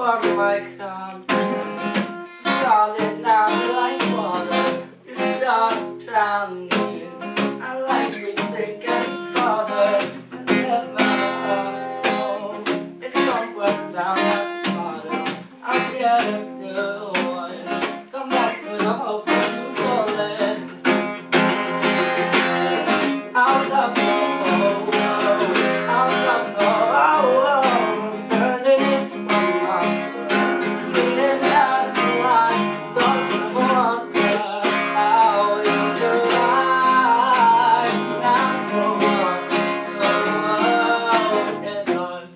for my confidence, solid out like water. You start drowning, I like me sinking farther. I never know it's somewhere down at the bottom. I'll get a good one. Come back with a hope that you fall in. I'll stop the I'll stop the turning into a monster. Feeling as alive, don't you wonder how we survive? Now the world is ours.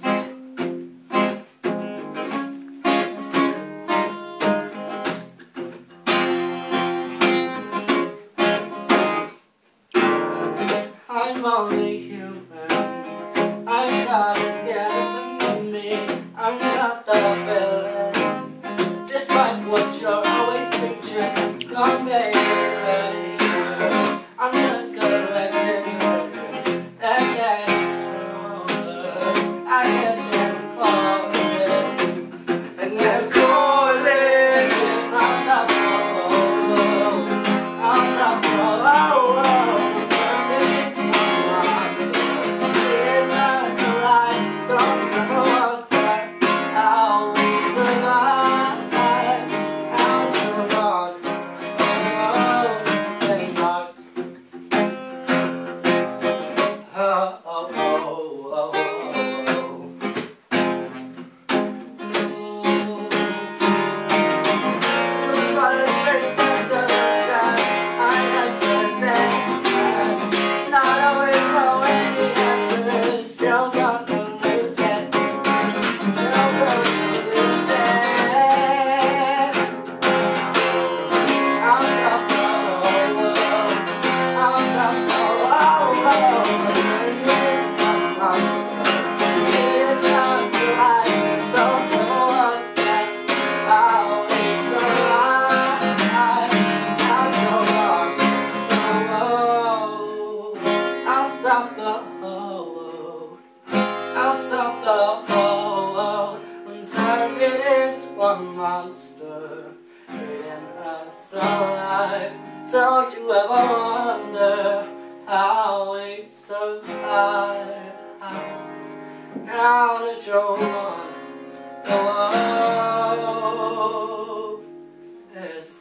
I'm only human. I've got a skeleton in me. I'm not the villain, despite what you're always preaching. Come baby, I'm just collecting pictures that get stronger. I get them calling, and they're calling. I'll stop, I'll stop, I'll stop the whole world and turn it into a monster, eating us alive. Don't you ever wonder how we survive? Now that you're gone, the world is